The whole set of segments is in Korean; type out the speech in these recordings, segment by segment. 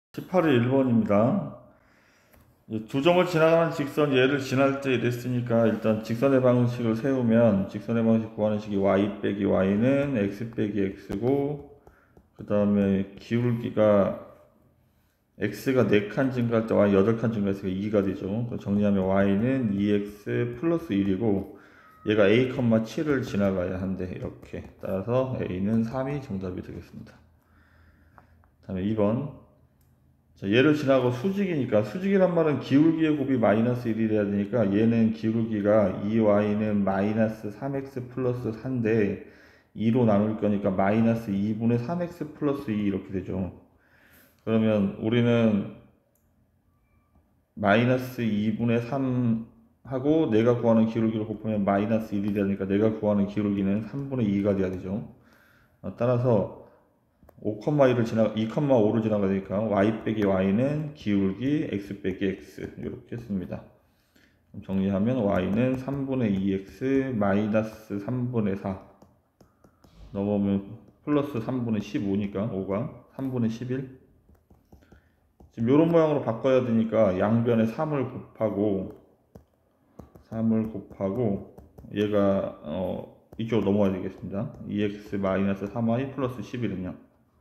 18일 1번입니다. 두 점을 지나가는 직선 얘를 지날 때 이랬으니까 일단 직선의 방식을 세우면 직선의 방식 구하는 식이 y 빼기 y는 x 빼기 x고, 그 다음에 기울기가 x가 4칸 증가할 때 y 8칸 증가했으니까 2가 되죠. 정리하면 y는 2x 플러스 1이고 얘가 a, 7을 지나가야 한대. 이렇게 따라서 a는 3이 정답이 되겠습니다. 그 다음에 2번, 자, 얘를 지나고 수직이니까, 수직이란 말은 기울기의 곱이 마이너스 1이 돼야 되니까 얘는 기울기가 2y는 마이너스 3x 플러스 4인데 2로 나눌 거니까 마이너스 2분의 3x 플러스 2 이렇게 되죠. 그러면 우리는 마이너스 2분의 3 하고 내가 구하는 기울기를 곱하면 마이너스 1이 되니까 내가 구하는 기울기는 3분의 2가 돼야 되죠. 따라서 5,2를 지나 2,5를 지나가니까 y 빼기 y는 기울기 x 빼기 x 이렇게 씁니다. 정리하면 y는 3분의 2x 마이너스 3분의 4 넘어오면 플러스 3분의 15니까 5가 3분의 11. 지금 이런 모양으로 바꿔야 되니까 양변에 3을 곱하고 얘가 이쪽으로 넘어가야 되겠습니다. 2x 마이너스 3y 플러스 11은요.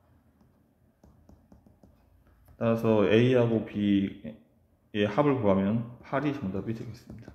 따라서 A하고 B의 합을 구하면 8이 정답이 되겠습니다.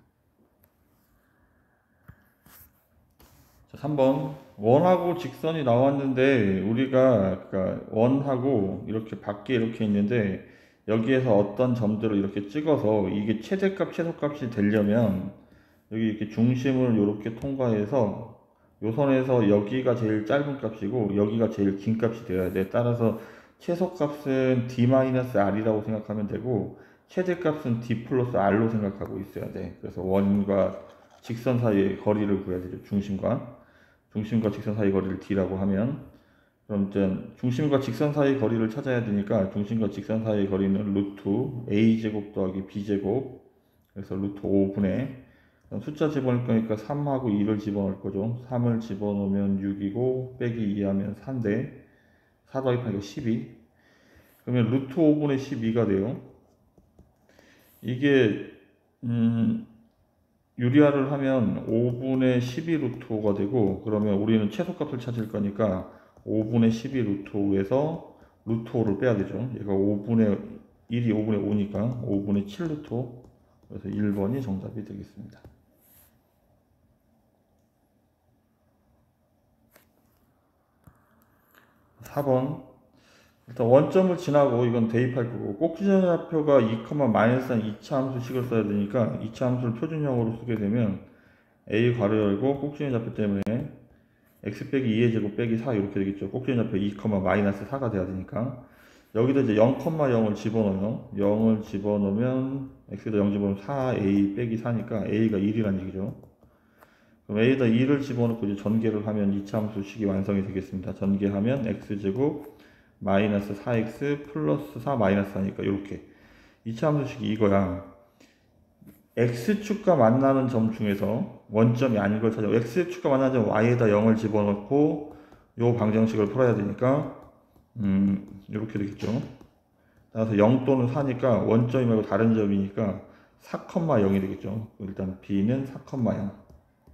자, 3번. 원하고 직선이 나왔는데 우리가 원하고 이렇게 밖에 이렇게 있는데 여기에서 어떤 점들을 이렇게 찍어서 이게 최대값 최소값이 되려면 여기 이렇게 중심을 이렇게 통과해서 요 선에서 여기가 제일 짧은 값이고 여기가 제일 긴 값이 되어야 돼. 따라서 최소값은 d-r이라고 생각하면 되고 최대값은 d 플러스 r로 생각하고 있어야 돼. 그래서 원과 직선 사이의 거리를 구해야 되죠. 중심과 직선 사이 거리를 d라고 하면, 그럼 이제 중심과 직선 사이 거리를 찾아야 되니까 중심과 직선 사이 거리는 루트 a제곱 더하기 b제곱, 그래서 루트 5분의 숫자 집어넣을 거니까 3하고 2를 집어넣을 거죠. 3을 집어넣으면 6이고 빼기 2하면 4인데 4 더하기 8이니까 12. 그러면 루트 5분의 12가 돼요. 이게 유리화를 하면 5분의 12 루트 5가 되고, 그러면 우리는 최소값을 찾을 거니까 5분의 12 루트 5에서 루트 5를 빼야 되죠. 얘가 5분의 1이 5분의 5니까 5분의 7 루트 5. 그래서 1번이 정답이 되겠습니다. 4번. 일단 원점을 지나고 이건 대입할 거고, 꼭지점좌표가 2,-1 2차 함수식을 써야 되니까 2차 함수를 표준형으로 쓰게 되면 a 괄호 열고 꼭지점좌표 때문에 x 빼기 2의 제곱 빼기 4 이렇게 되겠죠. 꼭지점좌표 2,-4가 돼야 되니까 여기다 이제 0,0을 집어넣어요. 0을 집어넣으면 x에다 0 집어넣으면 4a 빼기 4니까 a가 1이란 얘기죠. 그럼 a에다 2를 집어넣고 이제 전개를 하면 2차 함수식이 완성이 되겠습니다. 전개하면 x제곱 마이너스 4x 플러스 4 마이너스 4니까 이렇게 2차 함수식이 이거야. x축과 만나는 점 중에서 원점이 아닌 걸 찾아. x축과 만나는 점 y에다 0을 집어넣고 요 방정식을 풀어야 되니까 이렇게 되겠죠. 따라서 0 또는 4니까 원점이 말고 다른 점이니까 4,0이 되겠죠. 일단 b는 4,0.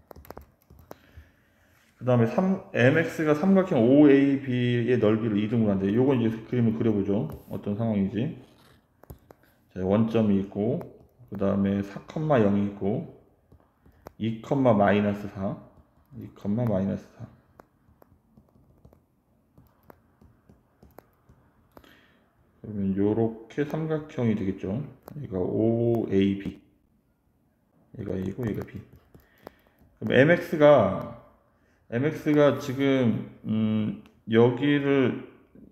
그 다음에 mx가 삼각형 OAB의 넓이를 이등분 한대. 요건 이제 그림을 그려보죠. 어떤 상황인지. 자, 원점이 있고, 그 다음에 4,0이 있고, 2, 마이너스 4, 2, 마이너스 4. 그러면 요렇게 삼각형이 되겠죠. 얘가 OAB. 얘가 A고, 얘가 B. 그럼 mx가 지금 여기를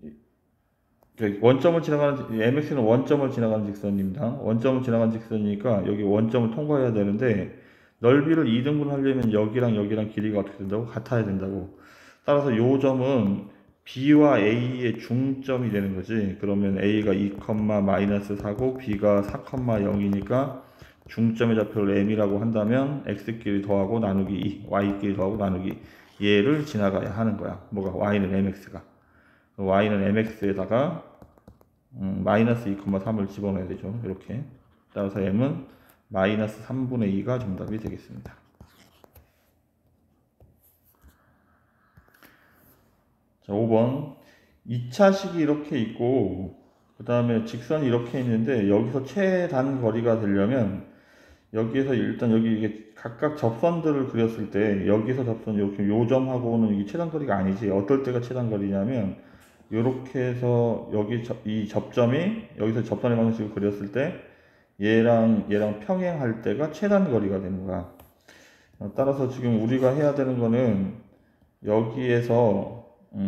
원점을 지나가는, mx는 원점을 지나가는 직선입니다. 원점을 지나가는 직선이니까 여기 원점을 통과해야 되는데 넓이를 2등분 하려면 여기랑 여기랑 길이가 어떻게 된다고? 같아야 된다고. 따라서 요 점은 b와 a의 중점이 되는 거지. 그러면 a가 2, 마이너스 4고 b가 4,0이니까 중점의 좌표를 m이라고 한다면 x끼리 더하고 나누기 2, y끼리 더하고 나누기 얘를 지나가야 하는 거야. 뭐가? y는 mx가. y는 mx에다가 마이너스 2,3을 집어넣어야 되죠. 이렇게. 따라서 m은 마이너스 3분의 2가 정답이 되겠습니다. 자, 5번. 2차식이 이렇게 있고, 그 다음에 직선이 이렇게 있는데, 여기서 최단 거리가 되려면, 여기에서 일단 여기 이게 각각 접선들을 그렸을 때, 여기서 접선 이렇게 요점하고는 이게 최단 거리가 아니지. 어떨 때가 최단 거리냐면, 요렇게 해서 여기 이 접점이, 여기서 접선의 방식을 그렸을 때, 얘랑 평행할 때가 최단 거리가 되는 거야. 따라서 지금 우리가 해야 되는 거는, 여기에서,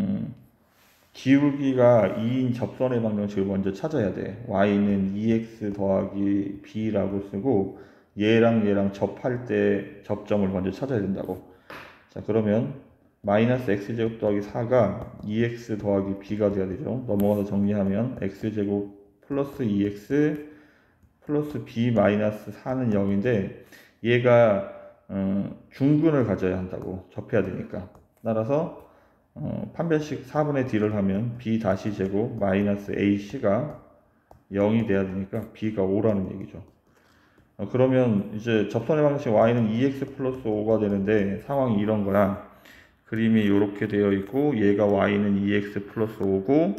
기울기가 2인 접선의 방정식을 먼저 찾아야 돼. y는 2x 더하기 b라고 쓰고 얘랑 접할 때 접점을 먼저 찾아야 된다고. 자, 그러면 마이너스 x제곱 더하기 4가 2x 더하기 b가 돼야 되죠. 넘어가서 정리하면 x제곱 플러스 2x 플러스 b 마이너스 4는 0인데 얘가 중근을 가져야 한다고. 접해야 되니까. 따라서 판별식 4분의 d를 하면 b 다시 제곱 마이너스 ac가 0이 돼야 되니까 b가 5라는 얘기죠. 그러면 이제 접선의 방식 y는 2x 플러스 5가 되는데 상황이 이런 거야. 그림이 이렇게 되어 있고 얘가 y는 2x 플러스 5고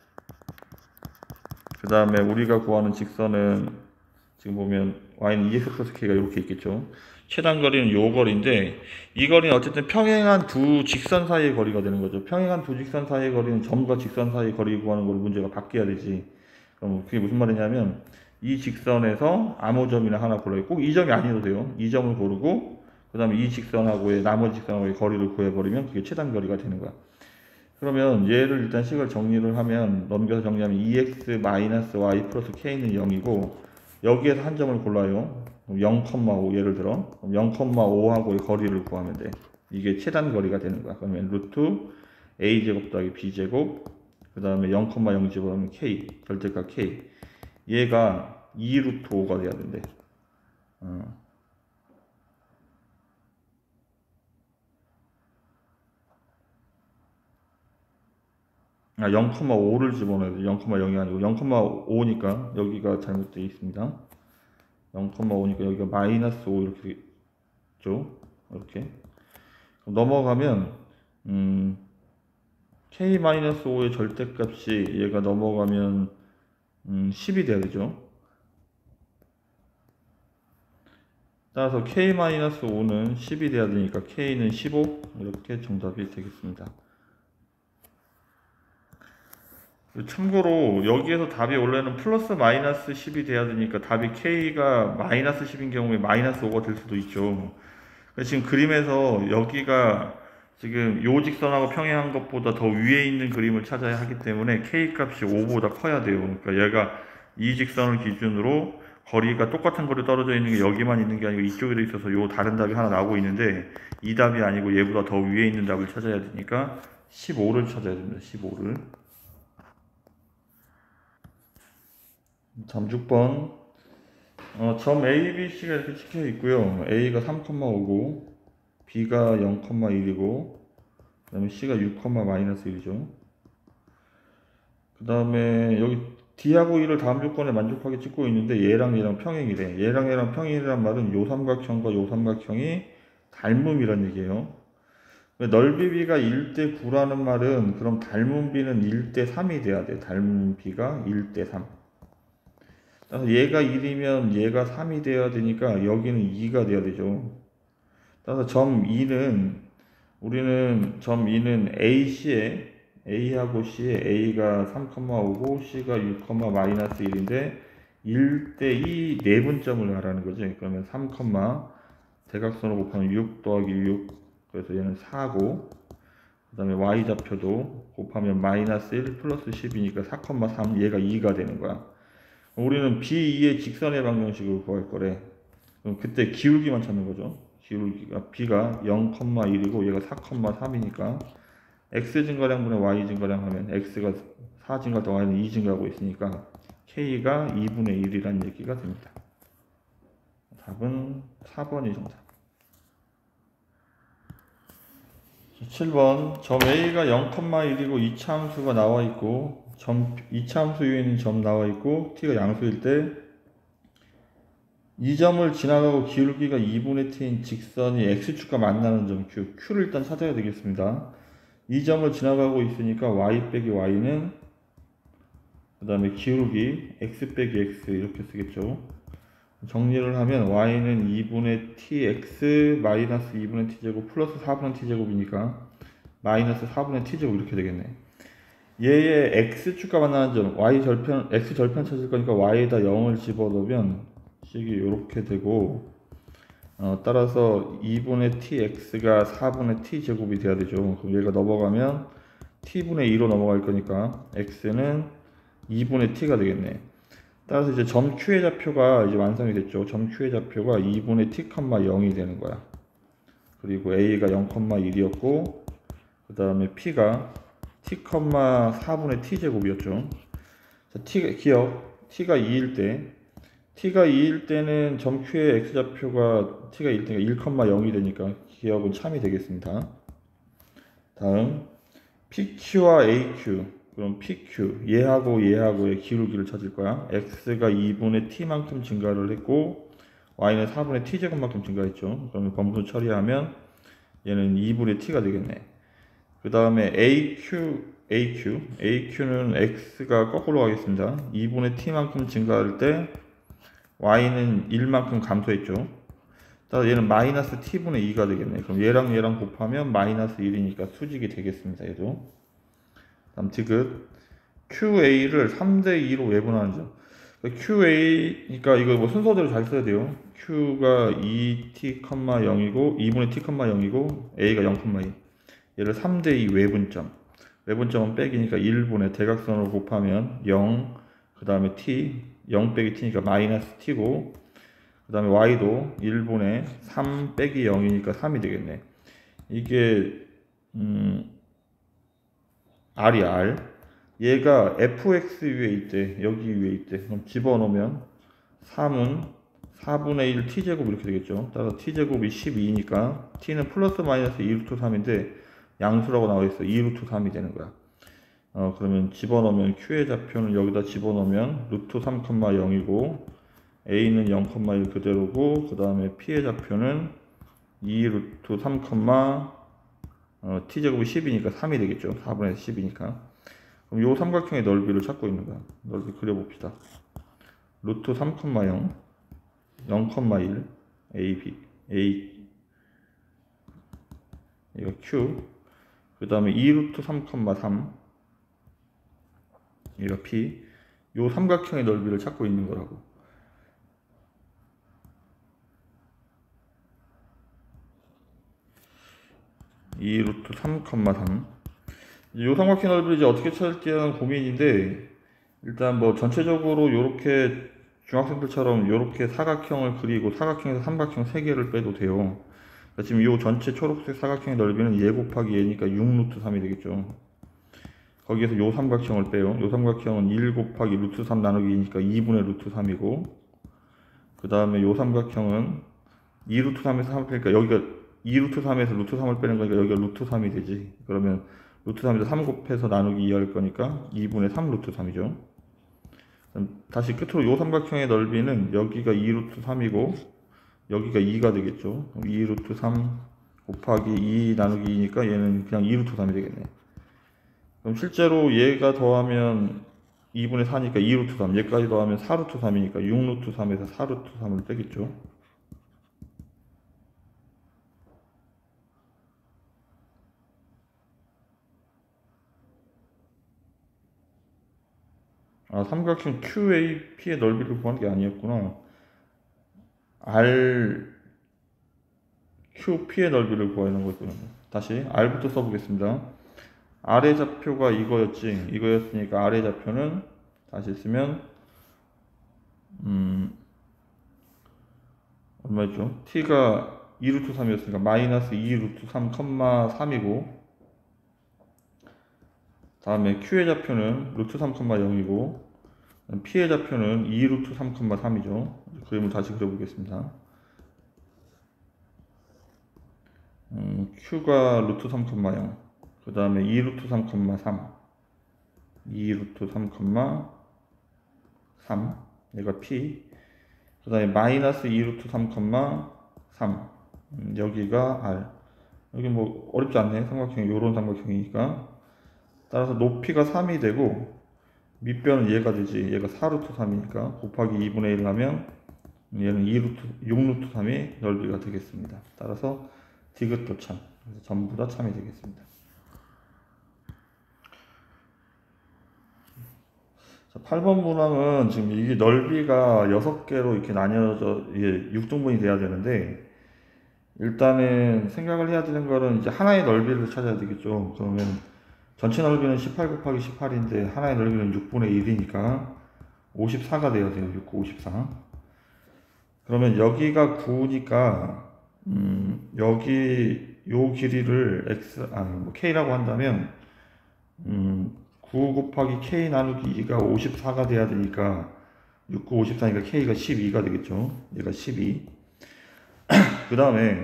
그 다음에 우리가 구하는 직선은 지금 보면 y는 2x 플러스 k가 이렇게 있겠죠. 최단 거리는 요 거리인데 이 거리는 어쨌든 평행한 두 직선 사이의 거리가 되는 거죠. 평행한 두 직선 사이의 거리는 점과 직선 사이의 거리 구하는 걸 문제가 바뀌어야 되지. 그럼 그게 무슨 말이냐면 이 직선에서 아무 점이나 하나 골라요. 꼭 이 점이 아니어도 돼요. 이 점을 고르고 그 다음에 이 직선하고의 나머지 직선하고의 거리를 구해버리면 그게 최단 거리가 되는 거야. 그러면 얘를 일단 식을 정리를 하면 넘겨서 정리하면 2x-y 플러스 k는 0이고 여기에서 한 점을 골라요. 0,5 예를 들어 0,5하고의 거리를 구하면 돼. 이게 최단 거리가 되는 거야. 그러면 루트 a제곱 더하기 b제곱 그 다음에 0,0 집어넣으면 k 절대값 k 얘가 2 루트 5가 돼야 된대. 0,5를 집어넣어야 돼. 0,0이 아니고 0,5니까 여기가 잘못되어 있습니다. 0,5니까 여기가 마이너스 5 이렇게 있죠. 이렇게 넘어가면 k-5의 절대값이 얘가 넘어가면 10이 돼야 되죠. 따라서 k-5는 10이 돼야 되니까 k는 15 이렇게 정답이 되겠습니다. 참고로 여기에서 답이 원래는 플러스 마이너스 10이 돼야 되니까 답이 k가 마이너스 10인 경우에 마이너스 5가 될 수도 있죠. 지금 그림에서 여기가 지금 요 직선하고 평행한 것보다 더 위에 있는 그림을 찾아야 하기 때문에 k 값이 5보다 커야 돼요. 그러니까 얘가 이 직선을 기준으로 거리가 똑같은 거리 떨어져 있는 게 여기만 있는 게 아니고 이쪽에도 있어서 요 다른 답이 하나 나오고 있는데 이 답이 아니고 얘보다 더 위에 있는 답을 찾아야 되니까 15를 찾아야 됩니다. 15를. 다음 6번 점 A, B, C가 이렇게 찍혀 있고요. A가 3,5고 B가 0,1이고 그 다음에 C가 6,-1이죠. 그 다음에 여기 D하고 E를 다음 조건에 만족하게 찍고 있는데 얘랑 평행이래. 얘랑 평행이란 말은 요 삼각형과 요 삼각형이 닮음이란 얘기예요. 넓이 B가 1대 9라는 말은 그럼 닮은 B는 1대 3이 돼야 돼. 닮은 B가 1대 3. 따라서 얘가 1이면 얘가 3이 돼야 되니까 여기는 2가 돼야 되죠. 따라서 점 2는 우리는 점 2는 AC에 A하고 C에 A가 3,5고 C가 6,-1인데 1대2 내분점을 말하는 거죠. 그러면 3, 대각선으로 곱하면 6 더하기 6 그래서 얘는 4고 그 다음에 Y좌표도 곱하면 마이너스 1 플러스 10이니까 4,3 얘가 2가 되는 거야. 우리는 B2의 직선의 방정식을 구할 거래. 그럼 그때 기울기만 찾는 거죠. 기울기가 B가 0,1이고 얘가 4,3이니까 X 증가량분의 Y 증가량 하면 X가 4 증가 더 Y는 2 증가하고 있으니까 K가 2분의 1이란 얘기가 됩니다. 답은 4번이 정답. 7번 점 A가 0,1이고 이차함수가 나와 있고 이차함수 위에 있는 점 나와 있고 t가 양수일 때 이 점을 지나가고 기울기가 2분의 t인 직선이 x축과 만나는 점 q를 일단 찾아야 되겠습니다. 이 점을 지나가고 있으니까 y 빼기 y는 그 다음에 기울기 x 빼기 x 이렇게 쓰겠죠. 정리를 하면 y는 2분의 tx 마이너스 2분의 t제곱 플러스 4분의 t제곱이니까 마이너스 4분의 t제곱 이렇게 되겠네. 얘의 x축과 만나는 점 x 절편 찾을 거니까 y에다 0을 집어넣으면 식이 이렇게 되고 따라서 2분의 tx가 4분의 t제곱이 돼야 되죠. 그럼 얘가 넘어가면 t분의 2로 넘어갈 거니까 x는 2분의 t가 되겠네. 따라서 이제 점 Q의 좌표가 이제 완성이 됐죠. 점 Q의 좌표가 2분의 t, 0이 되는 거야. 그리고 A가 0,1이었고 그 다음에 P가 t, 4분의 t 제곱이었죠. 자, T가 2일 때는 점 Q의 x좌표가 T가 1 때가 1,0이 되니까 기억은 참이 되겠습니다. 다음 PQ와 AQ. 그럼 PQ 얘하고의 기울기를 찾을 거야. x가 2분의 t만큼 증가를 했고 y는 4분의 t제곱만큼 증가했죠. 그러면 범수 처리하면 얘는 2분의 t가 되겠네. 그 다음에 AQ는 x가 거꾸로 가겠습니다. 2분의 t만큼 증가할 때 y는 1만큼 감소했죠. 따라서 얘는 마이너스 t분의 2가 되겠네. 그럼 얘랑 곱하면 마이너스 1이니까 수직이 되겠습니다. 얘도. 다음 디귿 QA를 3대2로 외분하는 점. QA, 그러니까 이거 뭐 순서대로 잘 써야 돼요. Q가 2t, 0이고 2분의 t, 0이고 A가 0,2. 얘를 3대2 외분점. 외분점은 빼기니까 1분의 대각선으로 곱하면 0, 그 다음에 t, 0 빼기 t니까 마이너스 t고, 그 다음에 y도 1분의 3 빼기 0이니까 3이 되겠네. 이게 r이 r. 얘가 fx 위에 있대. 여기 위에 있대. 그럼 집어넣으면 3은 4분의 1 t제곱 이렇게 되겠죠. 따라서 t제곱이 12니까 t는 플러스 마이너스 2루트 3인데 양수라고 나와있어. 2루트 3이 되는 거야. 그러면 집어넣으면 q의 좌표는 여기다 집어넣으면 루트 3,0이고 a는 0,1 그대로고 그 다음에 p의 좌표는 2루트 3, t제곱이 10이니까 3이 되겠죠. 4분의 10이니까. 그럼 요 삼각형의 넓이를 찾고 있는 거야. 넓이 그려봅시다. 루트 3,0, 0,1, 이거 q, 그 다음에 2루트 3,3, 이거 p, 요 삼각형의 넓이를 찾고 있는 거라고. 이 루트 3,3. 이 삼각형 넓이를 이제 어떻게 찾을지 하는 고민인데, 일단 뭐 전체적으로 요렇게 중학생들처럼 요렇게 사각형을 그리고 사각형에서 삼각형 3개를 빼도 돼요. 그러니까 지금 요 전체 초록색 사각형의 넓이는 얘 곱하기 얘니까 6루트 3이 되겠죠. 거기에서 요 삼각형을 빼요. 요 삼각형은 1 곱하기 루트 3 나누기 2니까 2분의 루트 3이고, 그 다음에 요 삼각형은 2루트 3에서 3을 빼니까 여기가 2루트 3에서 루트 3을 빼는 거니까 여기가 루트 3이 되지. 그러면 루트 3에서 3 곱해서 나누기 2 할 거니까 2분의 3 루트 3이죠. 다시 끝으로 요 삼각형의 넓이는 여기가 2루트 3이고 여기가 2가 되겠죠. 2루트 3 곱하기 2 나누기 2니까 얘는 그냥 2루트 3이 되겠네. 그럼 실제로 얘가 더하면 2분의 4니까 2루트 3, 얘까지 더하면 4루트 3이니까 6루트 3에서 4루트 3을 빼겠죠. 삼각형 QAP의 넓이를 구하는 게 아니었구나. RQP의 넓이를 구하는 거였구나. 다시 R부터 써보겠습니다. R의 좌표가 이거였으니까 R의 좌표는 다시 쓰면 얼마였죠? T가 2루트 3이었으니까 마이너스 2루트 3, 3이고 다음에 Q의 좌표는 루트 3,0이고 P의 좌표는 2루트 3,3이죠. 그림을 다시 그려보겠습니다. Q가 루트 3,0, 그 다음에 2루트 3,3, 2 루트 3, 3 얘가 P, 그 다음에 마이너스 2 루트 3, 3 여기가 R. 여기 뭐 어렵지 않네. 삼각형, 요런 삼각형이니까. 따라서 높이가 3이 되고 밑변은 얘가 되지. 얘가 4 루트 3이니까 곱하기 2분의 1 하면 얘는 2 루트 6 루트 3의 넓이가 되겠습니다. 따라서 디귿도 참. 그래서 전부 다 참이 되겠습니다. 자, 8번 문항은 지금 이게 넓이가 6개로 이렇게 나뉘어져 이게 6등분이 돼야 되는데, 일단은 생각을 해야 되는 거는 이제 하나의 넓이를 찾아야 되겠죠. 그러면 전체 넓이는 18 곱하기 18인데 하나의 넓이는 6분의 1이니까 54가 돼야 돼요. 6, 54. 그러면 여기가 9니까 여기 요 길이를 k라고 한다면 9 곱하기 k 나누기 2가 54가 돼야 되니까 6, 9, 54니까 k가 12가 되겠죠. 얘가 12. 그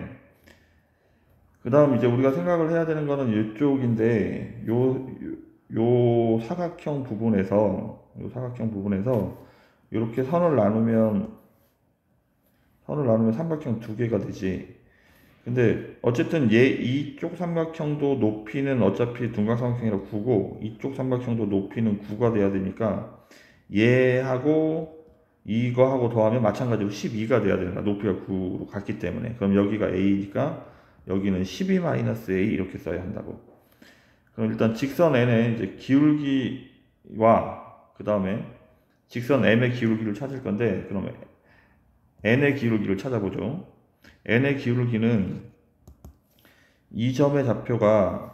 다음 이제 우리가 생각을 해야 되는 거는 이쪽인데, 요 사각형 부분에서 이렇게 선을 나누면 삼각형 두 개가 되지. 근데 어쨌든 이쪽 삼각형도 높이는 어차피 둔각삼각형이라 9고 이쪽 삼각형도 높이는 9가 돼야 되니까 얘하고 이거하고 더하면 마찬가지로 12가 돼야 되는 거야. 높이가 9로 같기 때문에. 그럼 여기가 a니까 여기는 12-a 이렇게 써야 한다고. 그럼 일단 직선 n의 이제 기울기와 그 다음에 직선 m의 기울기를 찾을 건데, 그러면 n의 기울기를 찾아보죠. n의 기울기는 이 점의 좌표가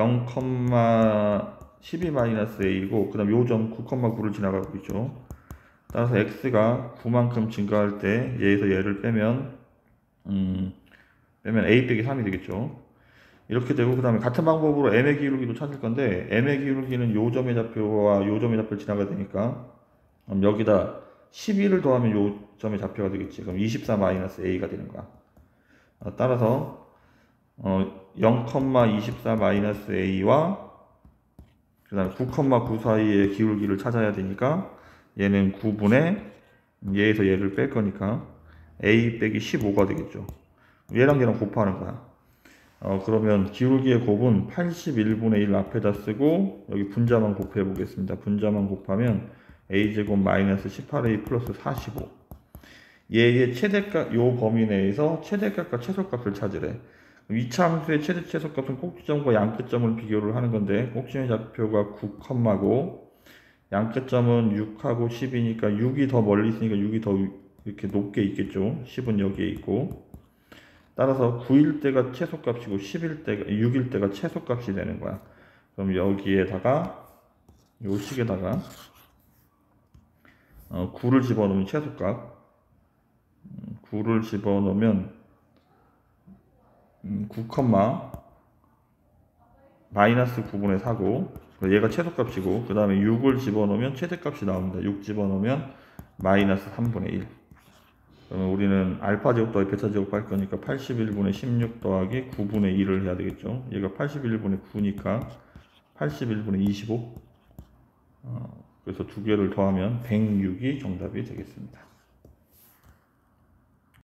0,12-a이고 그 다음 요 점 9,9를 지나가고 있죠. 따라서 x가 9만큼 증가할 때 얘에서 얘를 빼면 a 빼기 3이 되겠죠. 이렇게 되고, 그 다음에 같은 방법으로 m의 기울기도 찾을 건데, m의 기울기는 요 점의 좌표와 요 점의 좌표를 지나가야 되니까 여기다 12를 더하면 요 점의 좌표가 되겠지. 그럼 24-a가 되는 거야. 따라서 0,24-a와 그 다음에 9,9 사이의 기울기를 찾아야 되니까 얘는 9분의 얘에서 얘를 뺄 거니까 a 빼기 15가 되겠죠. 얘랑 얘랑 곱하는 거야. 그러면 기울기의 곱은 81분의 1 앞에다 쓰고 여기 분자만 곱해 보겠습니다. 분자만 곱하면 a제곱 마이너스 18a 플러스 45. 얘의 최대값, 요 범위 내에서 최대값과 최소값을 찾으래. 이차함수의 최대 최소값은 꼭지점과 양끝점을 비교를 하는 건데, 꼭지점의 좌표가 9고 양끝점은 6하고 10이니까 6이 더 멀리 있으니까 6이 더 이렇게 높게 있겠죠. 10은 여기에 있고. 따라서 9일 때가 최소값이고 6일 때가 최소값이 되는 거야. 그럼 여기에다가 요 식에다가 9를 집어넣으면 최소값, 9를 집어넣으면 9, 마이너스 9분의 4고 얘가 최소값이고, 그 다음에 6을 집어넣으면 최대값이 나옵니다. 6 집어넣으면 마이너스 3분의 1. 그러면 우리는 알파 제곱 더하기 베타 제곱 할 거니까 81분의 16 더하기 9분의 1을 해야 되겠죠. 얘가 81분의 9니까 81분의 25. 그래서 두 개를 더하면 106이 정답이 되겠습니다.